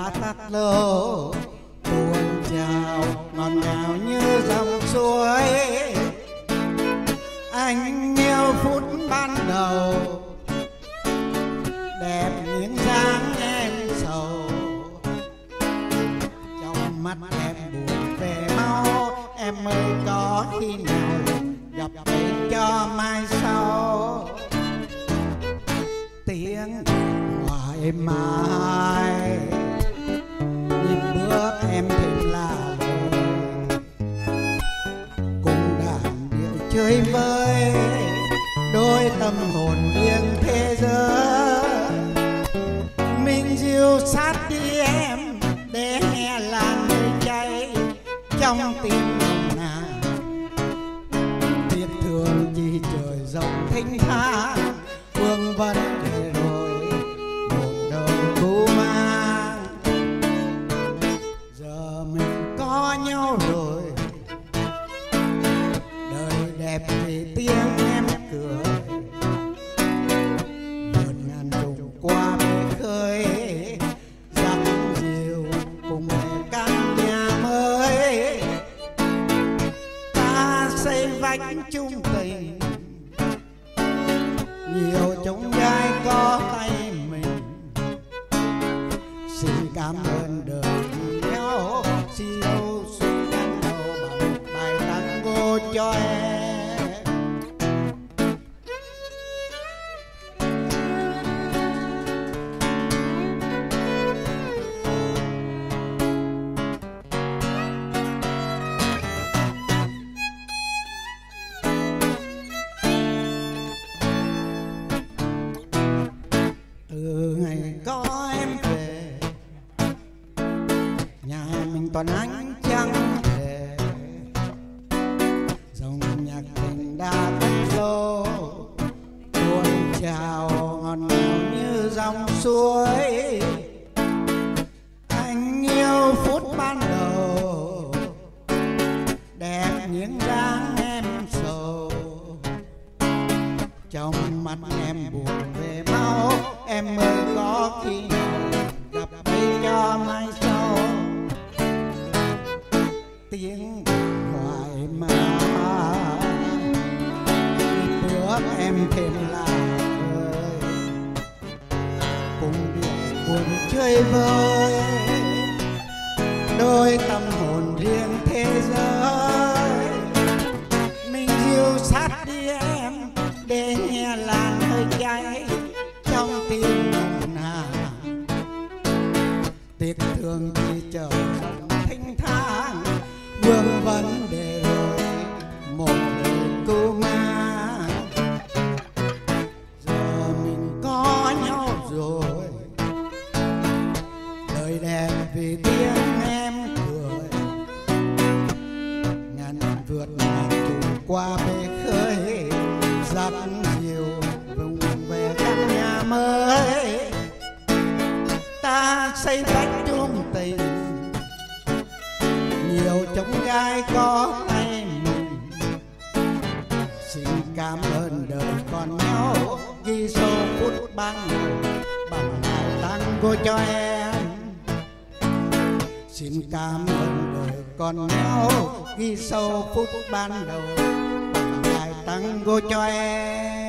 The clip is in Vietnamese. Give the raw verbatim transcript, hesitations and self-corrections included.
đã tắt lô, buồn chào ngọt ngào như dòng suối. Anh yêu phút ban đầu, đẹp những dáng em sầu. Trong mắt em buồn về mau, em ơi có khi nào gặp anh cho mai sau. Tiếng hòa êm mai, nhịp bước em thêm là lời, cùng đàn điệu chơi vơi đôi tâm hồn riêng thế giới. Mình dìu sát đi em để nghe làn mây cháy trong tim nàng. Tiếc thương chỉ trời rộng thênh thang, vương vấn để rồi một đời cũ mang. Giờ mình có nhau rồi, đời đẹp vì tiếng em cười. Vượt ngàn trùng qua bể khơi, dắt dìu cùng về căn nhà mới. Ta xây vách chung tình, nhiều chông gai có tay mình. Xin cảm ơn đời vì nhau, xin đâu suy gắn đầu bằng bài tango cho em. Từ ngày có em về, nhà mình toàn ánh trăng về. Dòng nhạc tình đã tắt lô, buồn chào ngọt ngào như dòng suối. Anh yêu phút ban đầu, đẹp những dáng em sầu. Trong mắt em buồn về mau, em ơi có khi nào gặp đây cho mai sau. Tiếng hoài mà bước em thêm là ơi, cùng điệu buồn chơi vơi đôi tâm hồn riêng thế giới. Mình dìu sát đi em để nghe làn hơi cháy trong tim nàng. Tiếc thương khi trời rộng thênh thang, vương vấn để rồi một đời cũ mang. Giờ mình có nhau rồi, đời đẹp vì tiếng em cười. Ngàn vượt ngàn trùng qua bể khơi, dắt dìu vùng về căn nhà mới. Ta xây vách chung tình, nhiều chông gai có tay mình. Xin cảm ơn đời còn nhau, ghi sâu phút ban đầu bằng bài tango cho em. Xin cảm ơn đời còn nhau, ghi sâu phút ban đầu bằng bài tango cho em.